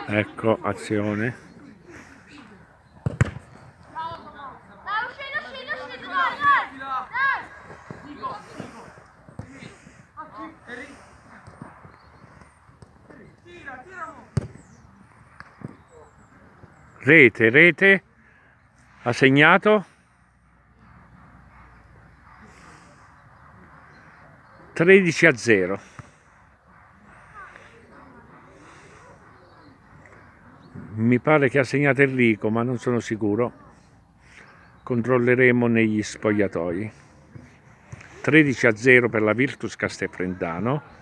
Ecco, azione. Rete, ha segnato 13-0. Mi pare che ha segnato Enrico, ma non sono sicuro. Controlleremo negli spogliatoi. 13-0 per la Virtus Castelfrentano.